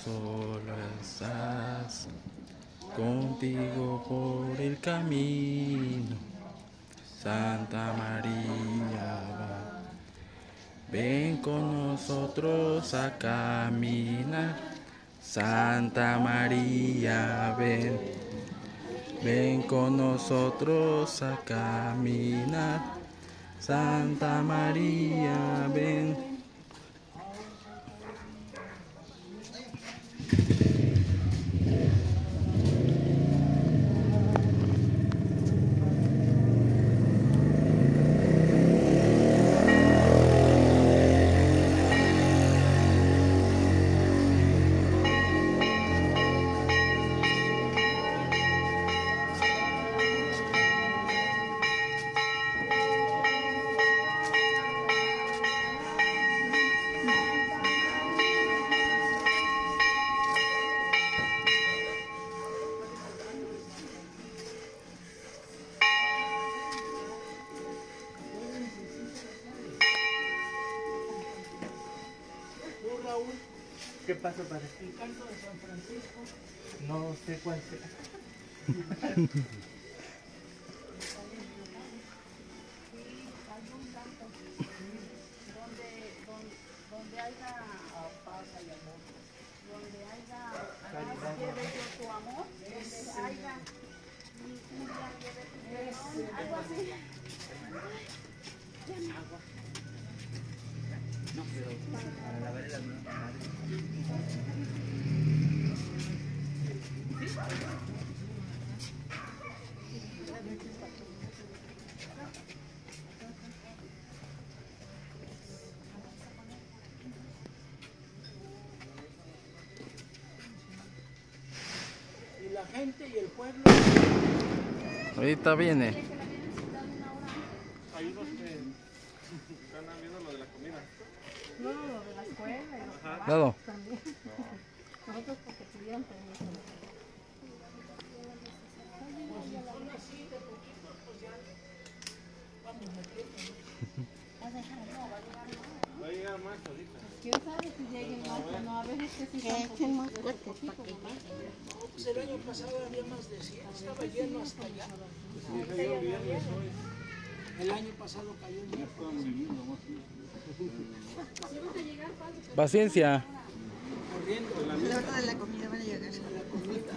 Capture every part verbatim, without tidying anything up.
solo estás, contigo por el camino. Santa María, ven con nosotros a caminar. Santa María, ven, ven con nosotros a caminar. Santa María, ven. ¿Qué pasa, padre? El canto de San Francisco. No sé cuál será. Donde haya paz y amor, donde haya paz, lleve yo tu amor, donde haya lluvia, lleve tu perdón, algo así. Agua. No, pero para la varela no. Y la gente y el pueblo. Ahorita viene. Hay unos que están viendo lo de la comida. No, lo de la escuela y los trabajos Dado. también. Nosotros porque tuvieron permiso. Va a llegar más ahorita. ¿Quién sabe si lleguen más o no? A veces que sí son más fuertes. Pues el año pasado había más de cien, estaba lleno hasta allá. El año pasado cayó el día. Paciencia. Corriendo. La hora de la comida van a llegar. La comida.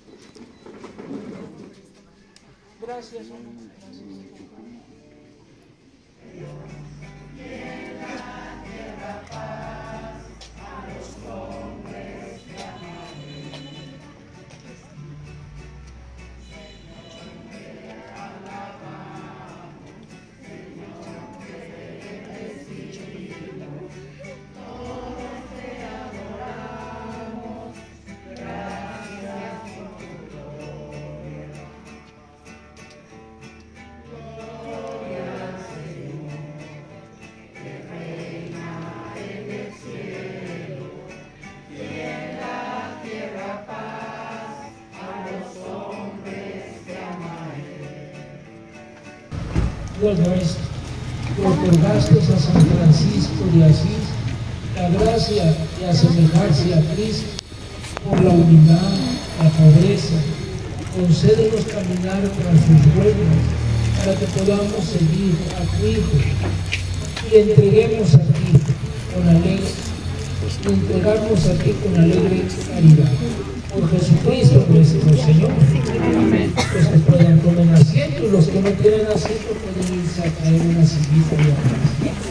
Gracias, hombre. Dios nuestro, que otorgaste a San Francisco de Asís la gracia de asemejarse a Cristo por la unidad, la pobreza. Concédenos caminar tras sus huellas para que podamos seguir a tu Hijo y entreguemos a ti con alegre, y entregarnos a ti con alegre caridad. Por Jesucristo nuestro Señor. Amén. Los que puedan tomar asiento, los que no tienen asiento pueden irse a traer una sillita de atrás.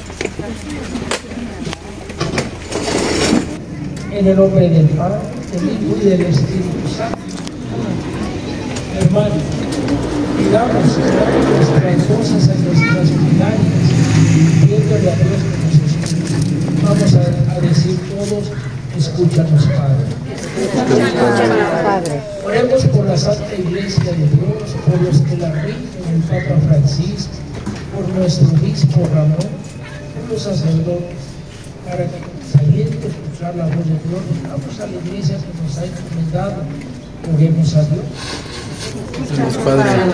En el nombre del Padre, del Hijo y del Espíritu Santo. Hermanos, pidamos nuestras cosas en nuestras plegarias, pidiéndole a Dios que nos escuche. Vamos a, a decir todos, escúchanos, Padre. Padre. Oremos por la Santa Iglesia de Dios, por los que la rigen, el Papa Francisco, por nuestro obispo Ramón, por los sacerdotes, para que sabiendo escuchar la voz de Dios, vamos a la iglesia que nos ha encomendado. Oremos a Dios.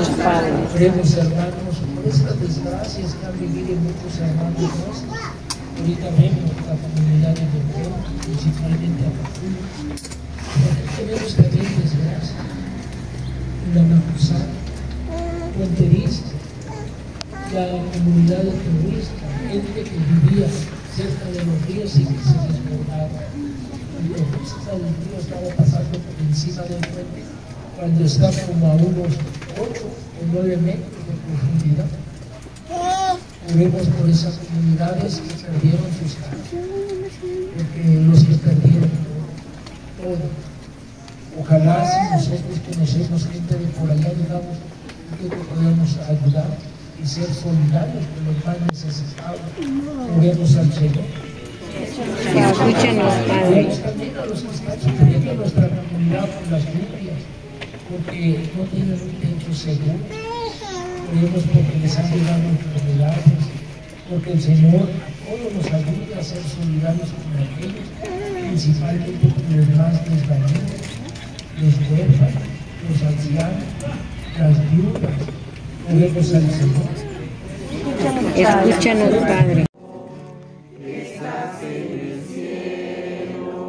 Oremos, hermanos, por estas desgracias que han vivido muchos hermanos nuestros. Ahorita vemos la comunidad de León, principalmente a Acapulco. Tenemos también desgracia. La Macusán, Fronteriza, la comunidad de terroristas, gente que vivía cerca de los ríos y que se desbordaba. El terrorista del río estaba pasando por encima del puente cuando está como a unos ocho o nueve metros de profundidad. Oremos por esas comunidades que perdieron sus casas, porque los que perdieron todo, todo. Ojalá si nosotros conocemos gente de por allá, digamos que podemos ayudar y ser solidarios con los más necesitados. Oremos al Señor. Escúchanos, Padre. Oremos también a los que están sufriendo nuestra comunidad por las lluvias, porque no tienen un techo seguro. Oremos porque les han llegado enfermedades, porque el Señor a todos nos ayude a ser solidarios con aquellos, principalmente con los más desvalidos, los huérfanos, los ancianos, las viudas. Oremos al Señor. Escúchanos, Padre. Estás en el cielo,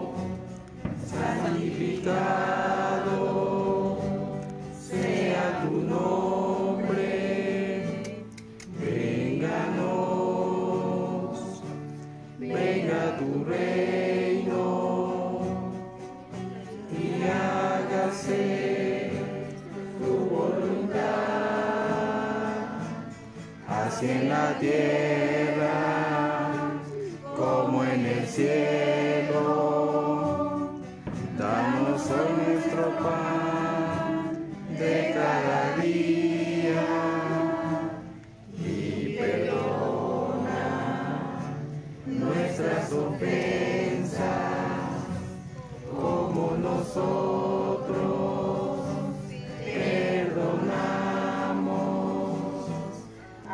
santificado sea tu nombre, vénganos, venga tu reino y hágase tu voluntad, así en la tierra como en el cielo. Danos hoy nuestro pan de cada día y perdona nuestras ofensas como nosotros perdonamos a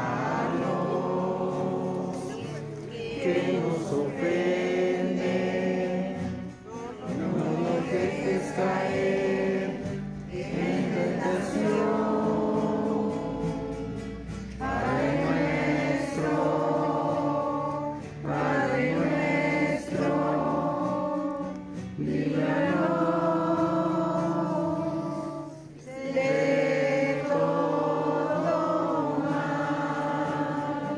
los que nos ofenden. No nos dejes caer en tentación, Padre nuestro, Padre nuestro, líbranos de todo mal.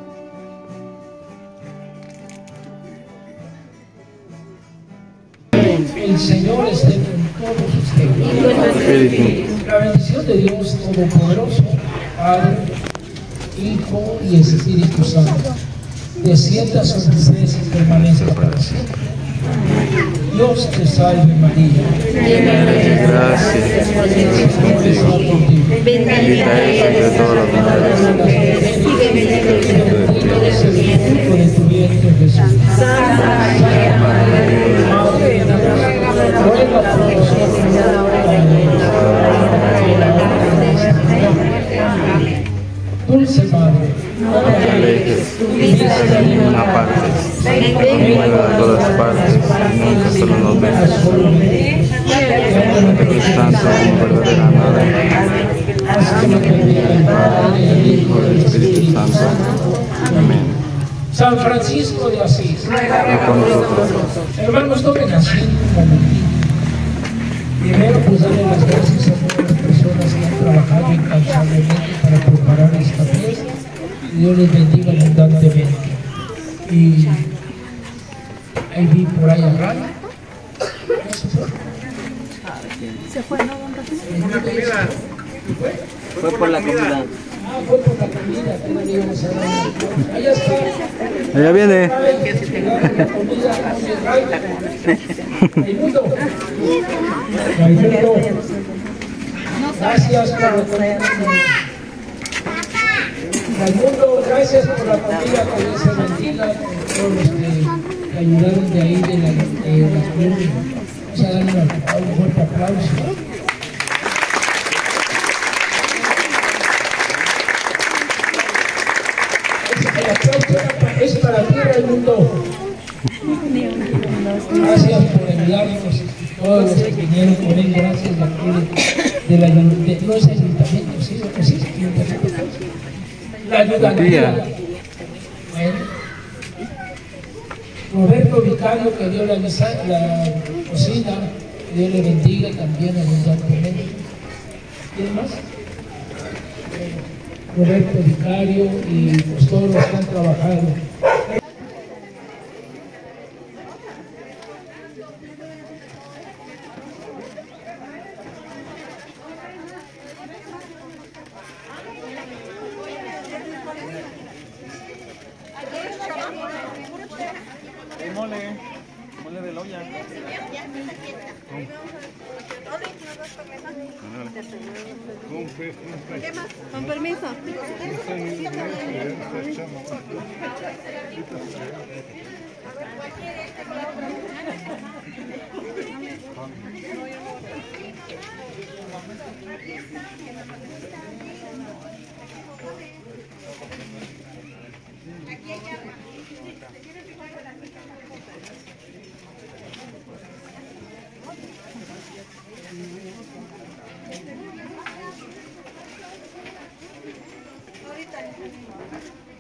El Señor esté con todos ustedes. La bendición de Dios Todopoderoso, Padre, Hijo y Espíritu Santo, descienda sobre ustedes y permanezca para siempre. Dios te salve María. Gracias. Bendita eres entre todas las mujeres. Bendito es el fruto de tu vientre, Jesús. Santa María, Madre de Dios, ruega por nosotros. Dulce Madre, no te alejes, tu vista de ninguna parte, venga de todas partes, y nunca solo nos dejes. Te santo como verdadera madre, haz que lo que diga el Padre, el Hijo y el Espíritu Santo. Amén. San Francisco de Asís, ruega por nosotros. Hermanos, tomen asiento un momentito. Primero, pues darle las gracias a todas las personas que han trabajado incansablemente para preparar esta fiesta. Dios les bendiga abundantemente. Y ahí vi por ahí a Ray. Se fue, ¿no, don Rafael? Una comida. Fue por la comida. Ah, fue por la comida que no le íbamos a dar. Allá está. Allá viene. Raimundo. Raimundo. Gracias por la comida. Raimundo, gracias por la comida, que Dios se bendiga con todos los que ayudaron de ahí de la de las clubes. Vamos a darle un fuerte aplauso. El aplauso es para ti, Raimundo. Gracias por ayudarnos, todos los que vinieron con él, gracias de aquí de, de la de, no es ayuntamiento, sí, no es ayuntamiento, la ayuntamiento. Bueno, Roberto Vicario, que dio la, la cocina, que Dios le bendiga también abundantemente. ¿Quién más? Roberto Vicario y pues todos los que han trabajado. El mole, mole de loya. Con permiso. Ahorita.